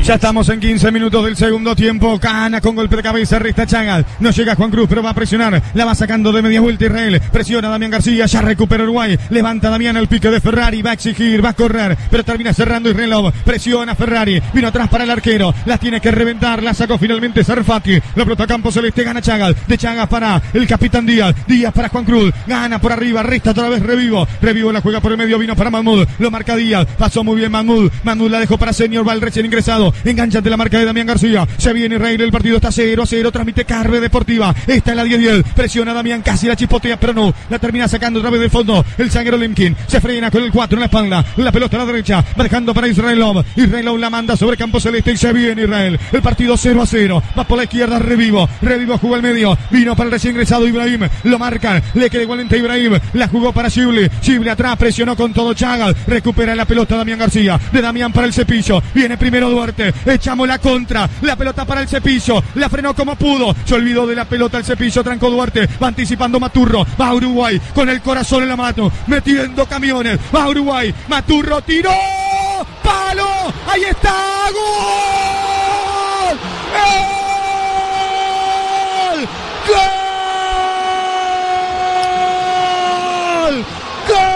Ya estamos en 15 minutos del segundo tiempo. Gana con golpe de cabeza, resta Chagas. No llega Juan Cruz, pero va a presionar. La va sacando de media vuelta Israel. Presiona Damián García, ya recupera Uruguay. Levanta Damián al pique de Ferrari. Va a exigir, va a correr, pero termina cerrando Israel. Presiona Ferrari. Vino atrás para el arquero. Las tiene que reventar. La sacó finalmente Sarfati. La pelota a campo celeste. Gana Chagas. De Chagas para el capitán Díaz. Díaz para Juan Cruz. Gana por arriba. Resta otra vez Revivo. Revivo la juega por el medio. Vino para Mahmoud. Lo marca Díaz. Pasó muy bien Mahmoud. Mahmoud la dejó para Senior. Va el recién ingresado. Engancha ante la marca de Damián García. Se viene Israel. El partido está 0-0. Transmite Carve Deportiva. Esta es la 10-10. Presiona Damián. Casi la chispotea, pero no. La termina sacando otra vez del fondo. El zaguero Lemkin. Se frena con el 4 en la espalda. La pelota a la derecha. Va dejando para Israelov. Israelov la manda sobre campo celeste y se viene Israel. El partido 0-0. Va por la izquierda Revivo. Revivo jugó al medio. Vino para el recién ingresado Ibrahim. Lo marcan. Le queda igualmente a Ibrahim. La jugó para Shibli. Shibli atrás. Presionó con todo Chagas. Recupera la pelota Damián García. De Damián para el Cepillo. Viene primero Duarte. Echamos la contra. La pelota para el Cepillo. La frenó como pudo. Se olvidó de la pelota el Cepillo. Trancó Duarte. Va anticipando Maturro. Va a Uruguay. Con el corazón en la mano. Metiendo camiones. Va a Uruguay. Maturro tiró. ¡Palo! ¡Ahí está! ¡Gol! ¡Gol! ¡Gol! ¡Gol!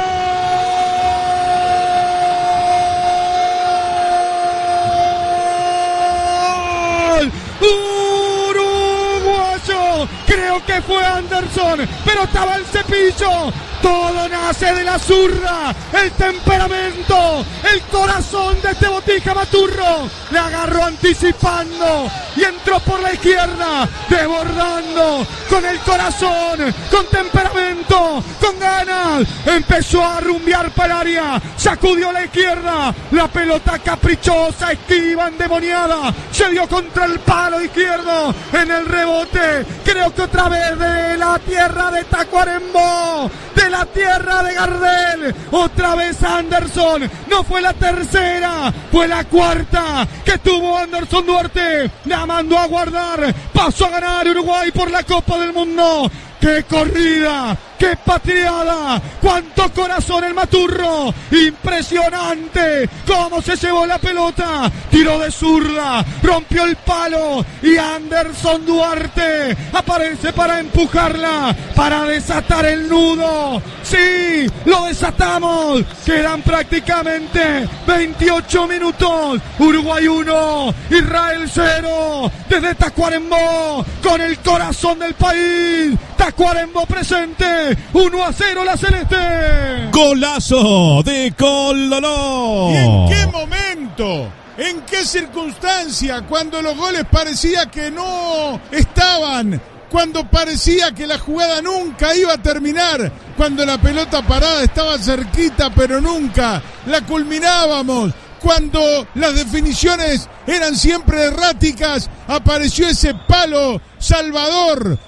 Uruguayo, creo que fue Anderson, pero estaba el Cepillo. Todo nace de la zurda, el temperamento, el corazón de este Botija Maturro. Le agarró anticipando y entró por la izquierda, desbordando con el corazón, con temperamento, con ganas. Empezó a rumbear para el área, sacudió a la izquierda, la pelota caprichosa, esquiva, endemoniada, se dio contra el palo izquierdo en el rebote. Creo que otra vez de la tierra de Tacuarembó, de la tierra de Gardel, otra vez Anderson. No fue la tercera, fue la cuarta que tuvo Anderson Duarte. La mandó a guardar, pasó a ganar Uruguay por la Copa del Mundo. ¡Qué corrida! ¡Qué patriada! ¡Cuánto corazón el Maturro! ¡Impresionante! ¡Cómo se llevó la pelota! Tiró de zurda, rompió el palo y Anderson Duarte aparece para empujarla, para desatar el nudo. ¡Sí! ¡Lo desatamos! Quedan prácticamente 28 minutos. Uruguay 1, Israel 0. Desde Tacuarembó, con el corazón del país. Tacuarembó presente. 1-0 la celeste. Golazo de Cololó. ¿Y en qué momento? ¿En qué circunstancia? Cuando los goles parecía que no estaban, cuando parecía que la jugada nunca iba a terminar, cuando la pelota parada estaba cerquita pero nunca la culminábamos, cuando las definiciones eran siempre erráticas, apareció ese palo salvador,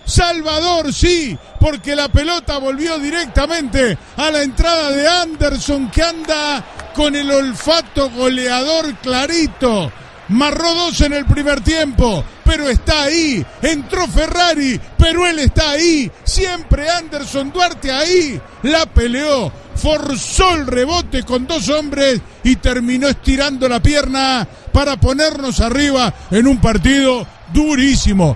sí, porque la pelota volvió directamente a la entrada de Anderson, que anda con el olfato goleador clarito. Marró 2 en el primer tiempo, pero está ahí. Entró Ferrari, pero él está ahí. Siempre Anderson Duarte ahí. La peleó, forzó el rebote con 2 hombres y terminó estirando la pierna para ponernos arriba en un partido durísimo,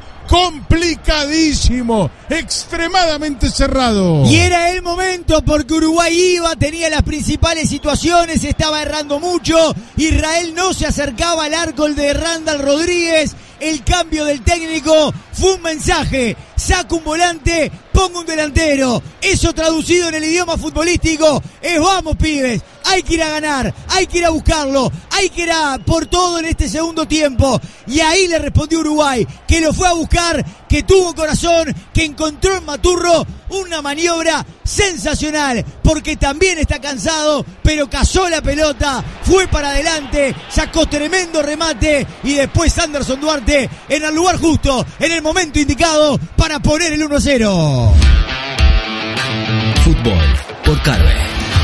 complicadísimo, extremadamente cerrado. Y era el momento porque Uruguay iba, tenía las principales situaciones, estaba errando mucho. Israel no se acercaba al arco, el de Randall Rodríguez. El cambio del técnico fue un mensaje: saca un volante, ponga un delantero. Eso traducido en el idioma futbolístico es: vamos pibes, hay que ir a ganar, hay que ir a buscarlo, hay que ir a por todo en este segundo tiempo. Y ahí le respondió Uruguay, que lo fue a buscar, que tuvo corazón, que encontró en Maturro una maniobra sensacional, porque también está cansado, pero cazó la pelota, fue para adelante, sacó tremendo remate y después Anderson Duarte en el lugar justo, en el momento indicado para poner el 1-0. Fútbol por Carve.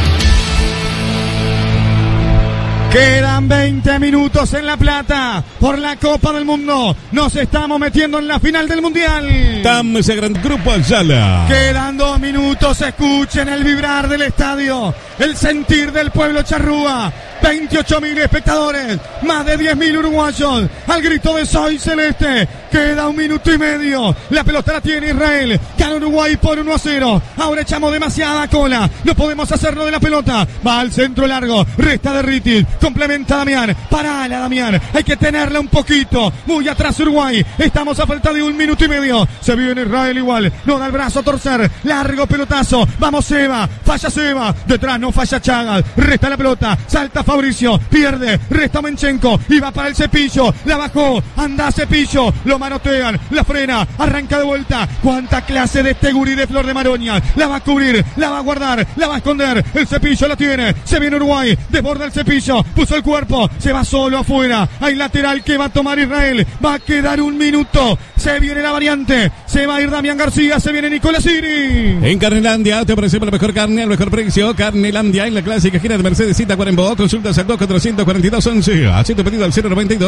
Quedan 20 minutos en La Plata por la Copa del Mundo. Nos estamos metiendo en la final del Mundial. Estamos a gran grupo Ayala. Quedan 2 minutos. Escuchen el vibrar del estadio, el sentir del pueblo charrúa. 28.000 espectadores, más de 10.000 uruguayos, al grito de Soy Celeste. Queda 1 minuto y medio, la pelota la tiene Israel, gana Uruguay por 1-0. Ahora echamos demasiada cola, no podemos hacerlo de la pelota. Va al centro largo, resta de Ritis, complementa Damián, parala Damián, hay que tenerla un poquito, muy atrás Uruguay, estamos a falta de 1 minuto y medio. Se viene Israel igual, no da el brazo a torcer, largo pelotazo, vamos Seba, falla Seba, detrás no falla Chagas, resta la pelota, salta Fabricio, pierde, resta Menchenko, y va para el Cepillo, la bajó, anda Cepillo, lo manotean, la frena, arranca de vuelta. Cuánta clase de este gurí de Flor de Maroña, la va a cubrir, la va a guardar, la va a esconder, el Cepillo la tiene, se viene Uruguay, desborda el Cepillo, puso el cuerpo, se va solo afuera, hay lateral que va a tomar Israel, va a quedar 1 minuto, se viene la variante, se va a ir Damián García, se viene Nicolás Siri. En Carnelandia te ofrecemos la mejor carne al mejor precio. Carnelandia en la clásica gira de Mercedes Cita Cuarembó. Consultas al 2442-11. Haciendo pedido al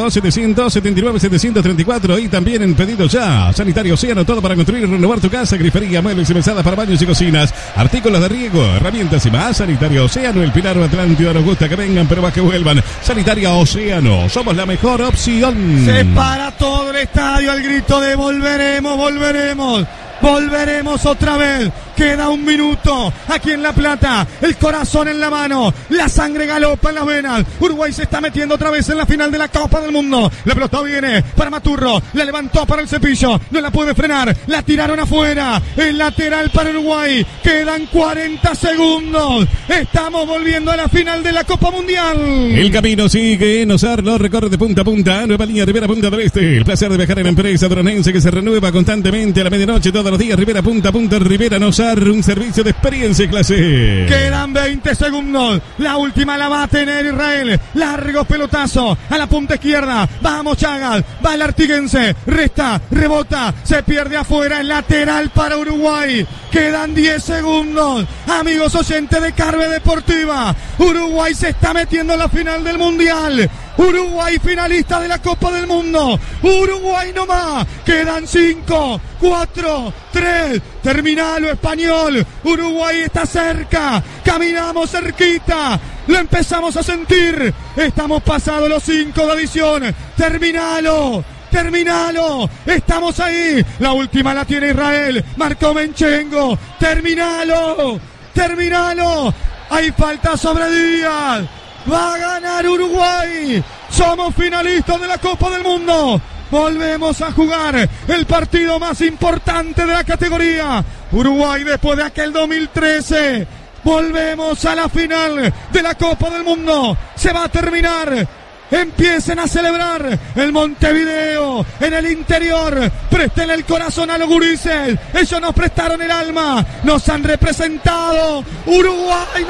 092-779-734 y también en pedido ya. Sanitario Océano, todo para construir y renovar tu casa. Grifería, muebles y mesadas para baños y cocinas. Artículos de riego, herramientas y más. Sanitario Océano, el Pilar o Atlántida. Nos gusta que vengan, pero más que vuelvan. Sanitaria Océano, somos la mejor opción. Se para todo el estadio al grito de volveremos, volveremos. Volveremos otra vez. Queda 1 minuto. Aquí en La Plata. El corazón en la mano. La sangre galopa en las venas. Uruguay se está metiendo otra vez en la final de la Copa del Mundo. La pelota viene para Maturro. La levantó para el Cepillo. No la puede frenar. La tiraron afuera. El lateral para Uruguay. Quedan 40 segundos. Estamos volviendo a la final de la Copa Mundial. El camino sigue en Osarlo. Recorre de punta a punta. Nueva línea Rivera Punta del Este. El placer de viajar en la empresa dronense que se renueva constantemente a la medianoche todos los días. Rivera Punta a punta. Rivera Nosar. Un servicio de experiencia y clase. Quedan 20 segundos. La última la va a tener Israel. Largo pelotazo a la punta izquierda. Vamos Chagas. Va el artiguense. Resta. Rebota. Se pierde afuera. El lateral para Uruguay. Quedan 10 segundos. Amigos oyentes de Carve Deportiva. Uruguay se está metiendo en la final del Mundial. Uruguay finalista de la Copa del Mundo. Uruguay nomás. Quedan 5, 4, 3. Terminalo español. Uruguay está cerca. Caminamos cerquita. Lo empezamos a sentir. Estamos pasados los 5 de adición. Terminalo. Terminalo, estamos ahí. La última la tiene Israel. Marcó Menchengo. Terminalo. Terminalo. Hay falta sobre Díaz. Va a ganar Uruguay. Somos finalistas de la Copa del Mundo. Volvemos a jugar el partido más importante de la categoría. Uruguay después de aquel 2013. Volvemos a la final de la Copa del Mundo. Se va a terminar. Empiecen a celebrar el Montevideo en el interior. Presten el corazón a los gurises. Ellos nos prestaron el alma. Nos han representado. Uruguay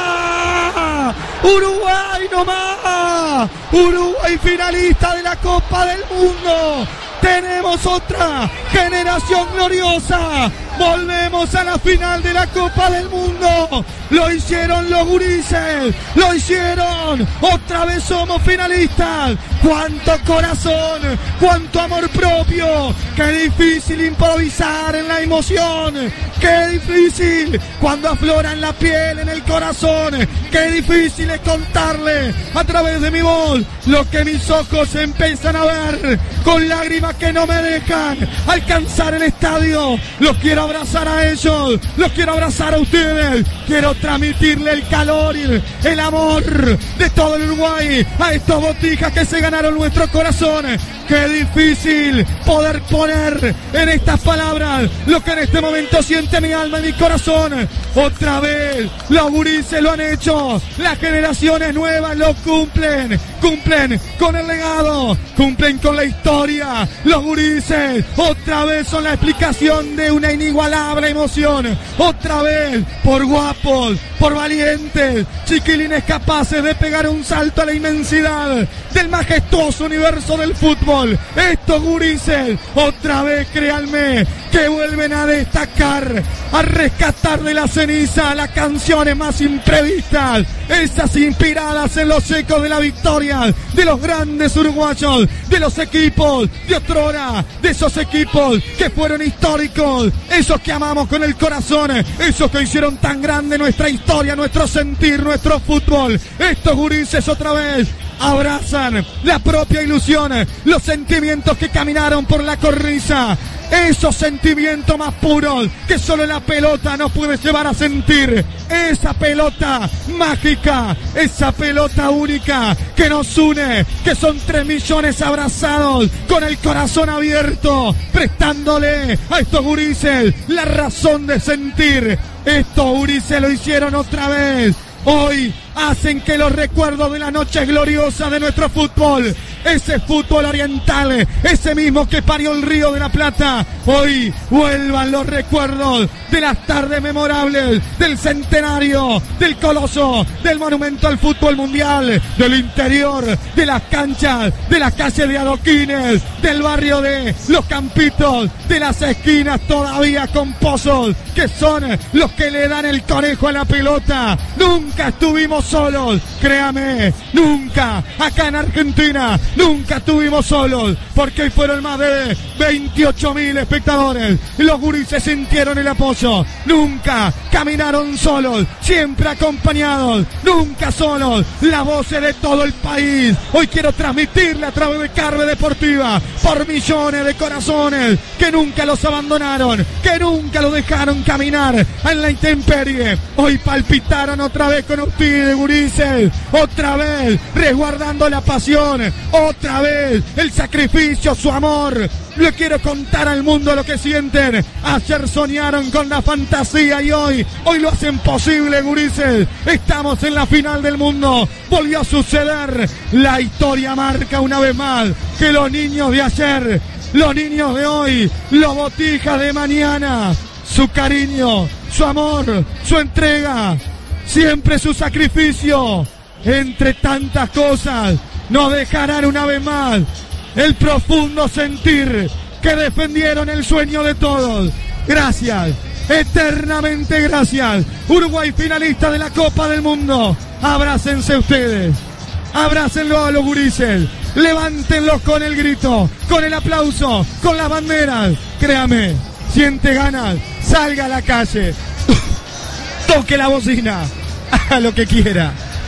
nomás. Uruguay nomás. Uruguay finalista de la Copa del Mundo. Tenemos otra generación gloriosa. Volvemos a la final de la Copa del Mundo. Lo hicieron los gurises. Lo hicieron. Otra vez somos finalistas. Cuánto corazón. Cuánto amor propio. Qué difícil improvisar en la emoción. Qué difícil cuando aflora en la piel, en el corazón. Qué difícil es contarle a través de mi voz lo que mis ojos empiezan a ver. Con lágrimas que no me dejan alcanzar el estadio. Los quiero abrazar a ellos, los quiero abrazar a ustedes. Quiero transmitirle el calor y el amor de todo el Uruguay a estos botijas que se ganaron nuestros corazones. Qué difícil poder poner en estas palabras lo que en este momento siente mi alma y mi corazón. Otra vez los gurises lo han hecho. Las generaciones nuevas lo cumplen. Cumplen con el legado, cumplen con la historia. Los gurises otra vez son la explicación de una inigualable emoción. Otra vez por guapos, por valientes, chiquilines capaces de pegar un salto a la inmensidad del majestuoso universo del fútbol. fútbol. Estos gurises, otra vez créanme, que vuelven a destacar, a rescatar de la ceniza las canciones más imprevistas, esas inspiradas en los ecos de la victoria de los grandes uruguayos, de los equipos de otrora, de esos equipos que fueron históricos, esos que amamos con el corazón, esos que hicieron tan grande nuestra historia, nuestro sentir, nuestro fútbol. Estos gurises otra vez abrazan la propia ilusión, los sentimientos que caminaron por la cornisa, esos sentimientos más puros que solo la pelota nos puede llevar a sentir, esa pelota mágica, esa pelota única que nos une, que son 3 millones abrazados con el corazón abierto, prestándole a estos gurises la razón de sentir. Estos gurises lo hicieron otra vez. Hoy hacen que los recuerdos de las noches gloriosas de nuestro fútbol, ese fútbol oriental, ese mismo que parió el Río de la Plata, hoy vuelvan los recuerdos de las tardes memorables, del centenario, del Coloso, del monumento al fútbol mundial, del interior, de las canchas, de las calles de adoquines, del barrio de Los Campitos, de las esquinas todavía con pozos, que son los que le dan el conejo a la pelota. Nunca estuvimos solos, créame, nunca, acá en Argentina, nunca estuvimos solos, porque hoy fueron más de 28.000 espectadores, los gurises sintieron el apoyo, nunca caminaron solos, siempre acompañados, nunca solos, las voces de todo el país, hoy quiero transmitirle a través de Carve Deportiva, por millones de corazones, que nunca los abandonaron, que nunca los dejaron caminar en la intemperie, hoy palpitaron otra vez con ustedes, gurises, otra vez resguardando la pasión, otra vez el sacrificio, su amor. Le quiero contar al mundo lo que sienten. Ayer soñaron con la fantasía y hoy lo hacen posible, gurises. Estamos en la final del mundo. Volvió a suceder. La historia marca una vez más que los niños de ayer, los niños de hoy, los botijas de mañana, su cariño, su amor, su entrega, siempre su sacrificio, entre tantas cosas, nos dejarán una vez más el profundo sentir que defendieron el sueño de todos. Gracias, eternamente gracias. Uruguay finalista de la Copa del Mundo. Abrácense ustedes, abrácenlo a los gurises, levántenlos con el grito, con el aplauso, con las banderas. Créame, siente ganas, salga a la calle, toque la bocina, haga lo que quiera,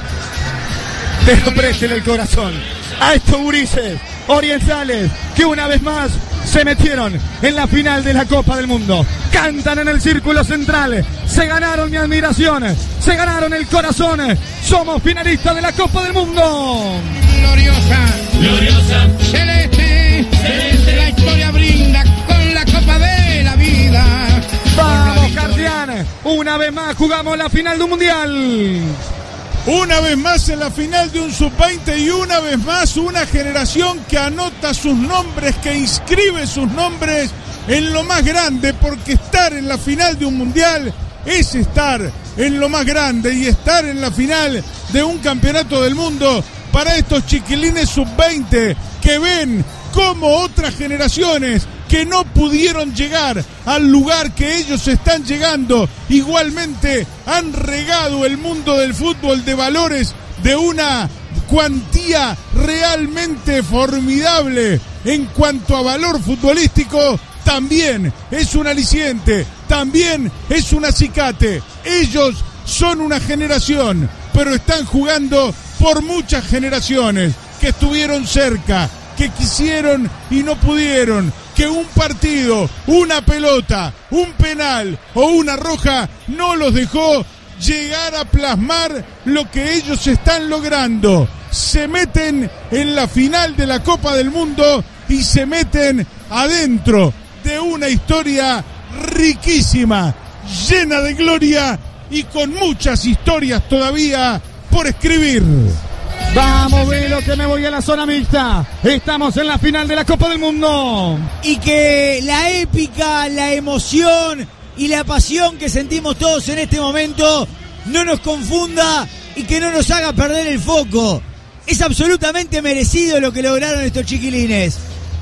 pero préstele el corazón a estos gurises orientales que una vez más se metieron en la final de la Copa del Mundo. Cantan en el círculo central, se ganaron mi admiración, se ganaron el corazón. Somos finalistas de la Copa del Mundo. Gloriosa, gloriosa, celeste, celeste, la historia brinda con la Copa de la vida. Vamos, Cardián, una vez más jugamos la final de un mundial. Una vez más en la final de un sub-20 y una vez más una generación que anota sus nombres, que inscribe sus nombres en lo más grande, porque estar en la final de un mundial es estar en lo más grande, y estar en la final de un campeonato del mundo para estos chiquilines sub-20 que ven cómo otras generaciones que no pudieron llegar al lugar que ellos están llegando, igualmente han regado el mundo del fútbol de valores de una cuantía realmente formidable. En cuanto a valor futbolístico, también es un aliciente, también es un acicate. Ellos son una generación, pero están jugando por muchas generaciones que estuvieron cerca, que quisieron y no pudieron, que un partido, una pelota, un penal o una roja no los dejó llegar a plasmar lo que ellos están logrando. Se meten en la final de la Copa del Mundo y se meten adentro de una historia riquísima, llena de gloria y con muchas historias todavía por escribir. Vamos, Velo, que me voy a la zona mixta. Estamos en la final de la Copa del Mundo. Y que la épica, la emoción y la pasión que sentimos todos en este momento no nos confunda y que no nos haga perder el foco. Es absolutamente merecido lo que lograron estos chiquilines.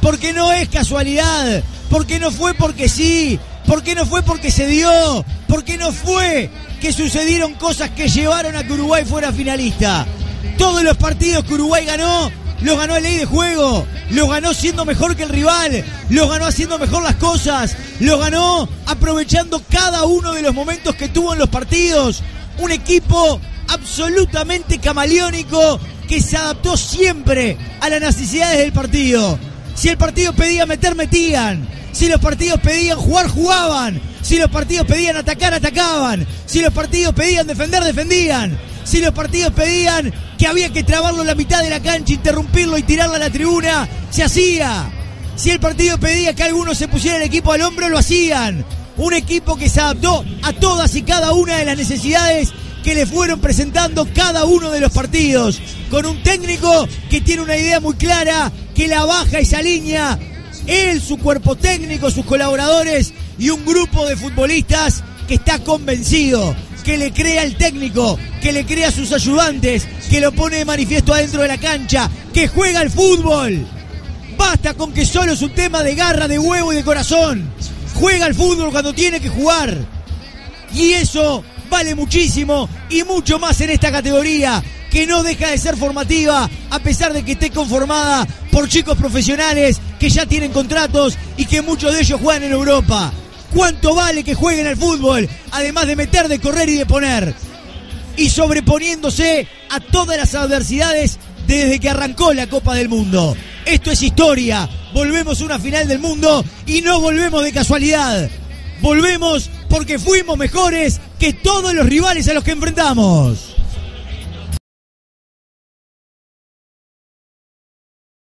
porque no es casualidad, porque no fue porque sí, porque no fue porque se dio, porque no fue que sucedieron cosas que llevaron a que Uruguay fuera finalista. Todos los partidos que Uruguay ganó, los ganó en ley de juego, los ganó siendo mejor que el rival, los ganó haciendo mejor las cosas, los ganó aprovechando cada uno de los momentos que tuvo en los partidos. Un equipo absolutamente camaleónico que se adaptó siempre a las necesidades del partido. Si el partido pedía meter, metían. Si los partidos pedían jugar, jugaban. Si los partidos pedían atacar, atacaban. Si los partidos pedían defender, defendían. Si los partidos pedían que había que trabarlo en la mitad de la cancha, interrumpirlo y tirarlo a la tribuna, se hacía. Si el partido pedía que algunos se pusieran el equipo al hombro, lo hacían. Un equipo que se adaptó a todas y cada una de las necesidades que le fueron presentando cada uno de los partidos, con un técnico que tiene una idea muy clara, que la baja esa línea, él, su cuerpo técnico, sus colaboradores y un grupo de futbolistas que está convencido, que le crea al técnico, que le crea a sus ayudantes, que lo pone de manifiesto adentro de la cancha, que juega al fútbol. Basta con que solo es un tema de garra, de huevo y de corazón. Juega al fútbol cuando tiene que jugar. Y eso vale muchísimo y mucho más en esta categoría, que no deja de ser formativa a pesar de que esté conformada por chicos profesionales que ya tienen contratos y que muchos de ellos juegan en Europa. ¿Cuánto vale que jueguen al fútbol? Además de meter, de correr y de poner. Y sobreponiéndose a todas las adversidades desde que arrancó la Copa del Mundo. Esto es historia. Volvemos a una final del mundo y no volvemos de casualidad. Volvemos porque fuimos mejores que todos los rivales a los que enfrentamos.